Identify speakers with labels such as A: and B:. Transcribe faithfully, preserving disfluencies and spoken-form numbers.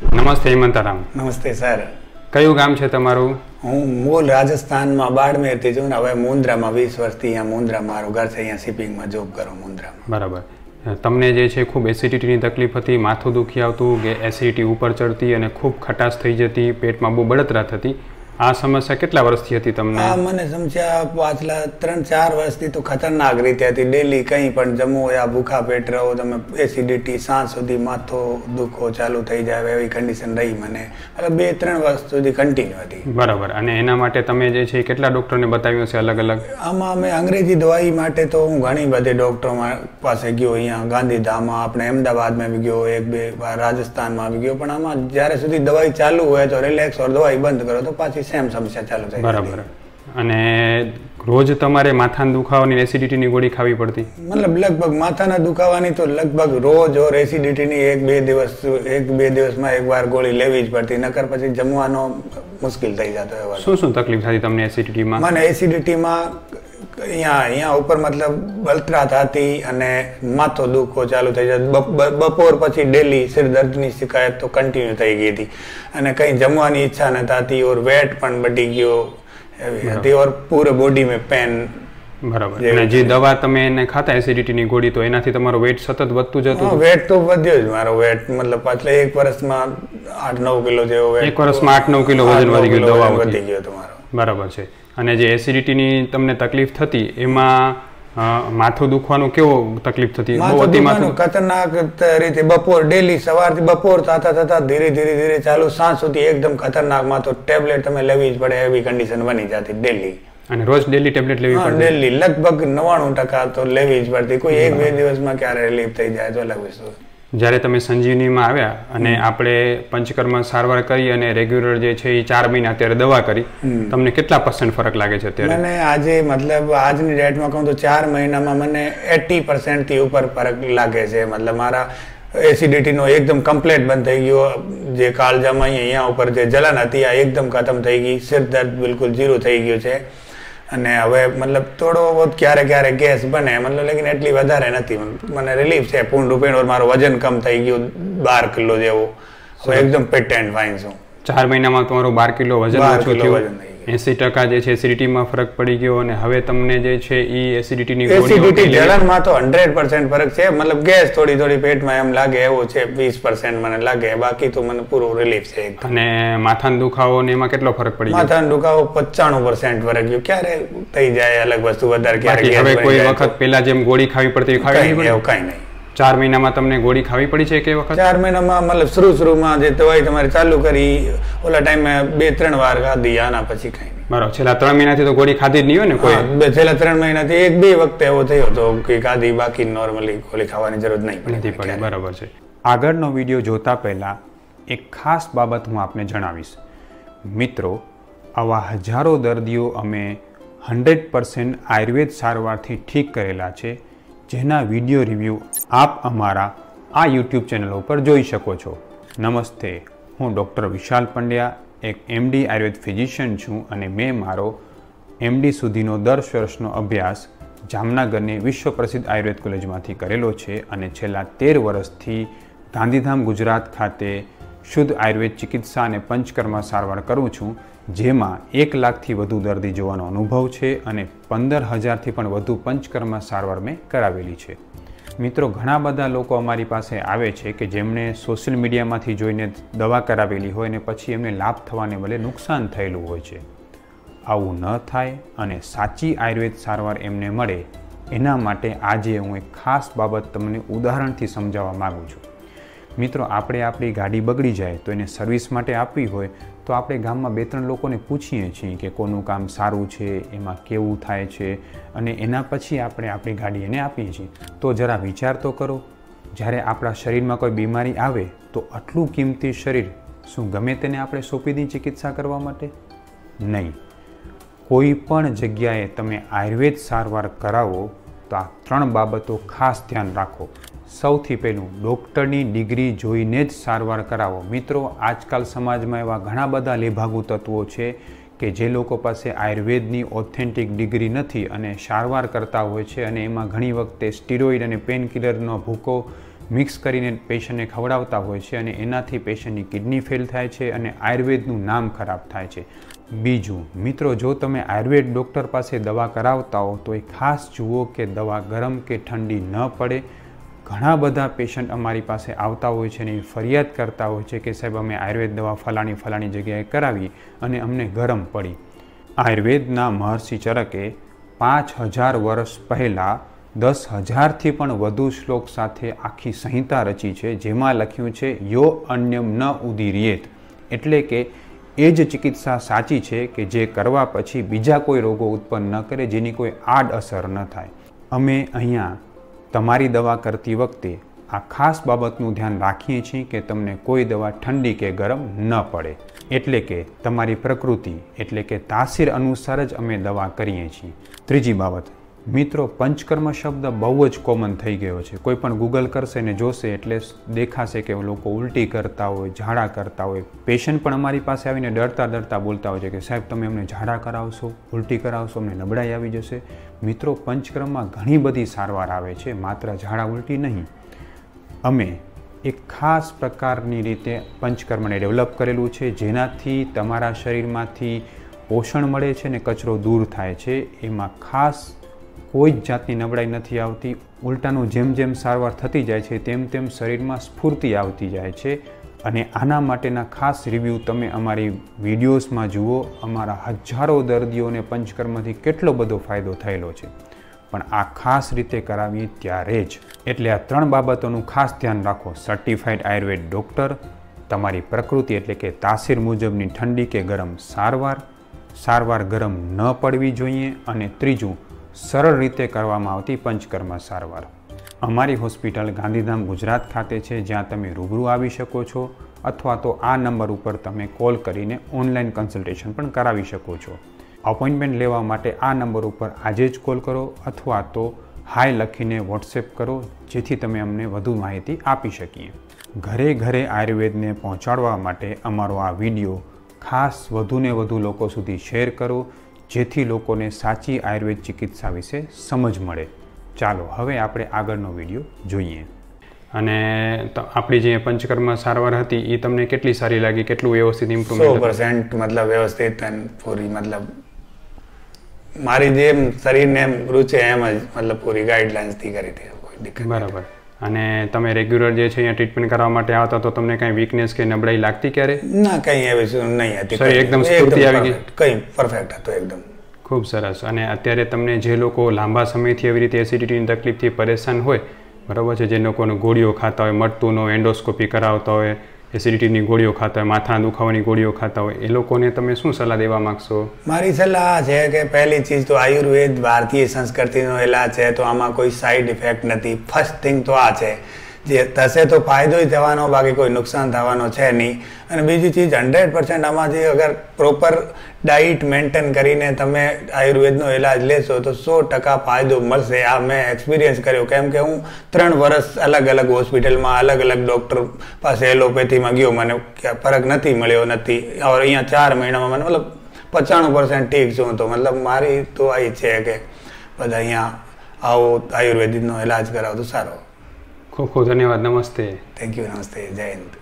A: નમસ્તે હેમંતારામ.
B: નમસ્તે સર.
A: કયું ગામ છે તમારું?
B: હું મૂળ રાજસ્થાનમાં બાડમેરથી છું ને હવે મુન્દ્રામાં વીસ વર્ષથી અહીંયા મુન્દ્રા મારું ઘર છે, અહીંયા શિપિંગમાં જોબ કરું મુન્દ્રામાં.
A: બરાબર. તમને જે છે ખૂબ એસિડિટીની તકલીફ હતી, માથું દુખી આવતું કે એસિડિટી ઉપર ચડતી અને ખૂબ ખટાશ થઈ જતી, પેટમાં બહુ બળતરા થતી, આ સમસ્યા કેટલા વર્ષથી હતી તમને?
B: આ મને સમજ્યા પાછલા ત્રણ ચાર વર્ષથી તો ખતરનાક રીતે હતી. ડેલી કંઈ પણ જમો યા ભૂખા પેટ રહો તમે, એસિડિટી સાંજ સુધી માથો દુખો ચાલુ થઈ જાય એવી કન્ડિશન રહી મને. એટલે બે ત્રણ વર્ષ સુધી કન્ટિન્યુ હતી.
A: બરાબર. અને એના માટે તમે જે છે કેટલા ડૉક્ટરને બતાવ્યું છે અલગ અલગ?
B: આમાં અમે અંગ્રેજી દવાઈ માટે તો હું ઘણી બધી ડૉક્ટરો પાસે ગયો, અહીંયા ગાંધીધામમાં, આપણે અમદાવાદમાં આવી ગયો, એક બે વાર રાજસ્થાનમાં આવી ગયો, પણ આમાં જ્યારે સુધી દવાઈ ચાલુ હોય તો રિલેક્સ ઓર દવાઈ બંધ કરો તો પાછી સેમ સમસ્યા ચાલુ થાય.
A: બરાબર. અને રોજ તમારે માથાના દુખાવાની એસિડિટીની ગોળી ખાવી પડતી?
B: મતલબ લગભગ માથાના દુખાવાની તો લગભગ રોજ ઓર એસિડિટીની એક બે દિવસ એક બે દિવસમાં એક વાર ગોળી લેવી જ પડતી, નકર પછી જમવાનો મુશ્કેલ થઈ જતો.
A: શું શું તકલીફ થતી તમને એસિડિટીમાં?
B: મને એસિડિટીમાં અહીંયા અહીંયા ઉપર મતલબ બળતરા થતી અને માથો દુખો ચાલુ થઈ જતો. બપોર પછી ડેલી સિર દર્દની શિકાયત તો કન્ટિન્યુ થઈ ગઈ હતી અને કંઈ જમવાની ઈચ્છા ન થતી ઓર વેટ પણ બઢી ગયો એવી હતી ઓર પૂરે બોડી મેં પેન.
A: બરાબર. અને જે દવા તમે એને ખાતા એસિડિટીની ગોળી, તો એનાથી તમારો વેટ સતત વધતું જતું?
B: વેટ તો વધ્યો જ મારો. વેટ મતલબ પાછલા એક વર્ષમાં આઠ નવ કિલો જેવો વેટ.
A: એક વર્ષમાં આઠ નવ કિલો વજન વધી ગયું દવા
B: વધી ગયો તમારો.
A: બરાબર છે. અને જે એસિડિટીની તમને તકલીફ થતી એમાં માથું દુખવાનું કેવો તકલીફ થતી?
B: માથું દુખવાનું ખતરનાક રીતે બપોર ડેલી સવારથી બપોર થતા થતા ધીરે ધીરે ધીરે ચાલુ સાંજ સુધી એકદમ ખતરનાક માથું. ટેબ્લેટ તમે લેવી જ પડે એવી કન્ડિશન બની જતી ડેલી.
A: અને રોજ ડેલી ટેબ્લેટ લેવી પડે?
B: ડેલી લગભગ નવ્વાણું ટકા તો લેવી જ પડતી. કોઈ એક બે દિવસમાં ક્યારે રિલીફ થઈ જાય તો અલગ વસ્તુ.
A: જ્યારે તમે સંજીવનીમાં આવ્યા અને આપણે પંચકર્મ સારવાર કરી અને રેગ્યુલર જે છે એ ચાર મહિના અત્યારે દવા કરી, તમને કેટલા પર્સન્ટ ફરક લાગે છે અત્યારે?
B: મને આજે મતલબ આજની ડેટમાં કહું તો ચાર મહિનામાં મને એટી પર્સન્ટથી ઉપર ફરક લાગે છે. મતલબ મારા એસિડિટીનો એકદમ કમ્પ્લીટ બંધ થઈ ગયો. જે કાળજામાં અહીંયા ઉપર જે જલન હતી આ એકદમ ખતમ થઈ ગઈ. સિર દર્દ બિલકુલ ઝીરો થઈ ગયું છે. અને હવે મતલબ થોડો બહુ ક્યારે ક્યારે ગેસ બને, મતલબ લેકિન એટલી વધારે નથી. મને રિલીફ છે પૂર્ણ રૂપે. મારું વજન કમ થઈ ગયું બાર કિલો જેવું. હવે એકદમ ફિટ એન્ડ ફાઇન છું.
A: ચાર મહિનામાં તમારું બાર કિલો વજન ઓછું થયું.
B: થઈ
A: એસી ટકા જે છે એસિડિટીમાં ફરક પડી ગયો. અને હવે તમને જે છે એ એસિડિટીની
B: એસિડિટી જલનમાં તો હંડ્રેડ પર્સન્ટ ફરક છે. મતલબ ગેસ થોડી થોડી પેટમાં એમ લાગે એવું છે, વીસ પર્સન્ટ મને લાગે. બાકી તો મને પૂરું રિલીફ છે.
A: અને માથાનો દુખાવો ને એમાં કેટલો ફરક પડી ગયો?
B: માથાનો દુખાવો પચાણું પર્સન્ટ ફરક ગયો. ક્યારે થઈ જાય અલગ વસ્તુ વધારે, ક્યારે
A: હવે કોઈ વખત પેલા જેમ ગોળી ખાવી પડતી ખાવી નહીં?
B: એવું કઈ નહીં.
A: ચાર મહિનામાં તમને ગોળી ખાવી પડી છે કે વખત?
B: ચાર મહિનામાં મતલબ શરૂ શરૂમાં જે દવાઈ તમારે ચાલુ કરી ઓલા ટાઈમે બે ત્રણ વાર ખાધી, આના પછી કઈ નહીં.
A: બરાબર. છેલ્લા ત્રણ મહિનાથી તો ગોળી ખાધી જ નહીં હોય ને કોઈ?
B: છેલ્લા ત્રણ મહિનાથી એક બે વખતે એવો થયો હતો કે ખાધી, બાકી નોર્મલી ગોળી ખાવાની જરૂર નહીં
A: નથી પડી. બરાબર છે. આગળનો વિડીયો જોતા પહેલા એક ખાસ બાબત હું આપને જણાવીશ. મિત્રો, આવા હજારો દર્દીઓ અમે હંડ્રેડ પર્સન્ટ આયુર્વેદ સારવારથી ઠીક કરેલા છે, જેના વિડીયો રિવ્યૂ આપ અમારા આ યુટ્યુબ ચેનલ ઉપર જોઈ શકો છો. નમસ્તે, હું ડૉક્ટર વિશાલ પંડ્યા, એક એમડી આયુર્વેદ ફિઝિશિયન છું અને મેં મારો એમડી સુધીનો દસ વર્ષનો અભ્યાસ જામનગરની વિશ્વ પ્રસિદ્ધ આયુર્વેદ કોલેજમાંથી કરેલો છે અને છેલ્લા તેર વર્ષથી ગાંધીધામ ગુજરાત ખાતે શુદ્ધ આયુર્વેદ ચિકિત્સા અને પંચકર્મ સારવાર કરું છું, જેમાં એક લાખથી વધુ દર્દી જોવાનો અનુભવ છે અને પંદર હજારથી પણ વધુ પંચકર્મ સારવાર મેં કરાવેલી છે. મિત્રો, ઘણા બધા લોકો અમારી પાસે આવે છે કે જેમણે સોશિયલ મીડિયામાંથી જોઈને દવા કરાવેલી હોય ને પછી એમને લાભ થવાને બદલે નુકસાન થયેલું હોય છે. આવું ન થાય અને સાચી આયુર્વેદ સારવાર એમને મળે એના માટે આજે હું એક ખાસ બાબત તમને ઉદાહરણથી સમજાવવા માગું છું. મિત્રો, આપણે આપણી ગાડી બગડી જાય તો એને સર્વિસ માટે આપવી હોય તો આપણે ગામમાં બે ત્રણ લોકોને પૂછીએ છીએ કે કોનું કામ સારું છે, એમાં કેવું થાય છે, અને એના પછી આપણે આપણી ગાડી એને આપીએ છીએ. તો જરા વિચાર તો કરો, જ્યારે આપણા શરીરમાં કોઈ બીમારી આવે તો આટલું કિંમતી શરીર શું ગમે તેને આપણે સોંપી દઈએ ચિકિત્સા કરવા માટે? નહીં. કોઈ પણ જગ્યાએ તમે આયુર્વેદ સારવાર કરાવો તો આ ત્રણ બાબતો ખાસ ધ્યાન રાખો. સૌથી પહેલું, ડૉક્ટરની ડિગ્રી જોઈને જ સારવાર કરાવો. મિત્રો, આજકાલ સમાજમાં એવા ઘણા બધા લેભાગુ તત્વો છે કે જે લોકો પાસે આયુર્વેદની ઓથેન્ટિક ડિગ્રી નથી અને સારવાર કરતા હોય છે અને એમાં ઘણી વખતે સ્ટીરોઇડ અને પેન કિલરનો ભૂકો મિક્સ કરીને પેશન્ટને ખવડાવતા હોય છે અને એનાથી પેશન્ટની કિડની ફેલ થાય છે અને આયુર્વેદનું નામ ખરાબ થાય છે. બીજું મિત્રો, જો તમે આયુર્વેદ ડૉક્ટર પાસે દવા કરાવતા હો તો એ ખાસ જુઓ કે દવા ગરમ કે ઠંડી ન પડે. ઘણા બધા પેશન્ટ અમારી પાસે આવતા હોય છે અને ફરિયાદ કરતા હોય છે કે સાહેબ અમે આયુર્વેદ દવા ફલાણી ફલાણી જગ્યાએ કરાવી અને અમને ગરમ પડી. આયુર્વેદના મહર્ષિ ચરકે પાંચ હજાર વર્ષ પહેલાં દસ હજારથી પણ વધુ શ્લોક સાથે આખી સંહિતા રચી છે, જેમાં લખ્યું છે યો અન્યમ ન ઉદીર્યેત, એટલે કે એ જ ચિકિત્સા સાચી છે કે જે કરવા પછી બીજા કોઈ રોગો ઉત્પન્ન ન કરે, જેની કોઈ આડઅસર ન થાય. અમે અહીંયા તમારી દવા કરતી વખતે આ ખાસ બાબતનું ધ્યાન રાખીએ છીએ કે તમને કોઈ દવા ઠંડી કે ગરમ ન પડે, એટલે કે તમારી પ્રકૃતિ એટલે કે તાસીર અનુસાર જ અમે દવા કરીએ છીએ. ત્રીજી બાબત મિત્રો, પંચકર્મ શબ્દ બહુ જ કોમન થઈ ગયો છે. કોઈ પણ ગૂગલ કરશે ને જોશે એટલે દેખાશે કે લોકો ઉલટી કરતા હોય, ઝાડા કરતા હોય. પેશન્ટ પણ અમારી પાસે આવીને ડરતા ડરતા બોલતા હોય છે કે સાહેબ તમે અમને ઝાડા કરાવશો, ઉલટી કરાવશો, અમને નબળાઈ આવી જશે. મિત્રો, પંચકર્મમાં ઘણી બધી સારવાર આવે છે, માત્ર ઝાડા ઉલટી નહીં. અમે એક ખાસ પ્રકારની રીતે પંચકર્મને ડેવલપ કરેલું છે, જેનાથી તમારા શરીરમાંથી પોષણ મળે છે ને કચરો દૂર થાય છે. એમાં ખાસ કોઈ જ જાતની નબળાઈ નથી આવતી. ઉલટાનું જેમ જેમ સારવાર થતી જાય છે તેમ તેમ શરીરમાં સ્ફૂર્તિ આવતી જાય છે. અને આના માટેના ખાસ રિવ્યૂ તમે અમારી વિડીયોઝમાં જુઓ. અમારા હજારો દર્દીઓને પંચકર્મથી કેટલો બધો ફાયદો થયેલો છે, પણ આ ખાસ રીતે કરાવીએ ત્યારે જ. એટલે આ ત્રણ બાબતોનું ખાસ ધ્યાન રાખો. સર્ટિફાઈડ આયુર્વેદ ડૉક્ટર, તમારી પ્રકૃતિ એટલે કે તાસીર મુજબની ઠંડી કે ગરમ સારવાર, સારવાર ગરમ ન પડવી જોઈએ, અને ત્રીજું સરળ રીતે કરવામાં આવતી પંચકર્મ સારવાર. અમારી હોસ્પિટલ ગાંધીધામ ગુજરાત ખાતે છે, જ્યાં તમે રૂબરૂ આવી શકો છો, અથવા તો આ નંબર ઉપર તમે કોલ કરીને ઓનલાઈન કન્સલ્ટેશન પણ કરાવી શકો છો. અપોઇન્ટમેન્ટ લેવા માટે આ નંબર ઉપર આજે જ કોલ કરો અથવા તો હાય લખીને વોટ્સએપ કરો, જેથી તમે અમને વધુ માહિતી આપી શકીએ. ઘરે ઘરે આયુર્વેદને પહોંચાડવા માટે અમારો આ વિડીયો ખાસ વધુને વધુ લોકો સુધી શેર કરો, જેથી લોકોને સાચી આયુર્વેદ ચિકિત્સા વિશે સમજ મળે. ચાલો હવે આપણે આગળનો વિડીયો જોઈએ. અને આપણી જે પંચકર્મ સારવાર હતી એ તમને કેટલી સારી લાગી? કેટલું વ્યવસ્થિત ઇમ્પ્રુવમેન્ટ?
B: સો પર્સન્ટ મતલબ વ્યવસ્થિત અને પૂરી મતલબ મારી જેમ શરીરને એમ રૂચે એમ જ મતલબ પૂરી ગાઈડલાઇન્સથી કરી હતી, કોઈ દિક્કત.
A: બરાબર. અને તમે રેગ્યુલર જે છે અહીંયા ટ્રીટમેન્ટ કરવા માટે આવતા તો તમને કઈ વીકનેસ કે નબળાઈ લાગતી ક્યારે?
B: ના, કઈ એવી નહીં હતી.
A: સર એકદમ સ્ફૂર્તિ આવી ગઈ?
B: કઈ પરફેક્ટ હતો એકદમ.
A: ખૂબ સરસ. અને અત્યારે તમને જે લોકો લાંબા સમયથી એવી રીતે એસિડિટીની તકલીફથી પરેશાન હોય, બરાબર છે, જે લોકોને ગોળીઓ ખાતા હોય, મટતું ન હોય, એન્ડોસ્કોપી કરાવતા હોય, એસિડિટીની ગોળીઓ ખાતા હોય, માથાના દુખાવાની ગોળીઓ ખાતા હોય, એ લોકોને તમે શું સલાહ દેવા માંગશો?
B: મારી સલાહ આ છે કે પહેલી ચીજ તો આયુર્વેદ ભારતીય સંસ્કૃતિનો ઇલાજ છે, તો આમાં કોઈ સાઈડ ઇફેક્ટ નથી. ફર્સ્ટ થિંગ તો આ છે, જે થશે તો ફાયદો જ થવાનો, બાકી કોઈ નુકસાન થવાનો છે નહીં. અને બીજી ચીજ હંડ્રેડ પર્સન્ટ આમાં જે અગર પ્રોપર ડાઇટ મેન્ટેન કરીને તમે આયુર્વેદનો ઇલાજ લેશો તો સો ટકા ફાયદો મળશે. આ મેં એક્સપિરિયન્સ કર્યો, કેમ કે હું ત્રણ વર્ષ અલગ અલગ હોસ્પિટલમાં અલગ અલગ ડૉક્ટર પાસે એલોપેથીમાં ગયો, મને ફરક નથી મળ્યો નથી. અહીંયા ચાર મહિનામાં મને મતલબ પચાણું પર્સન્ટ ઠીક છું. તો મતલબ મારી તો આ છે કે બધા અહીંયા આવો આયુર્વેદિકનો ઇલાજ કરાવો તો સારો.
A: ખૂબ ખૂબ ધન્યવાદ. નમસ્તે.
B: Thank you. નમસ્તે. જય હિન્દ.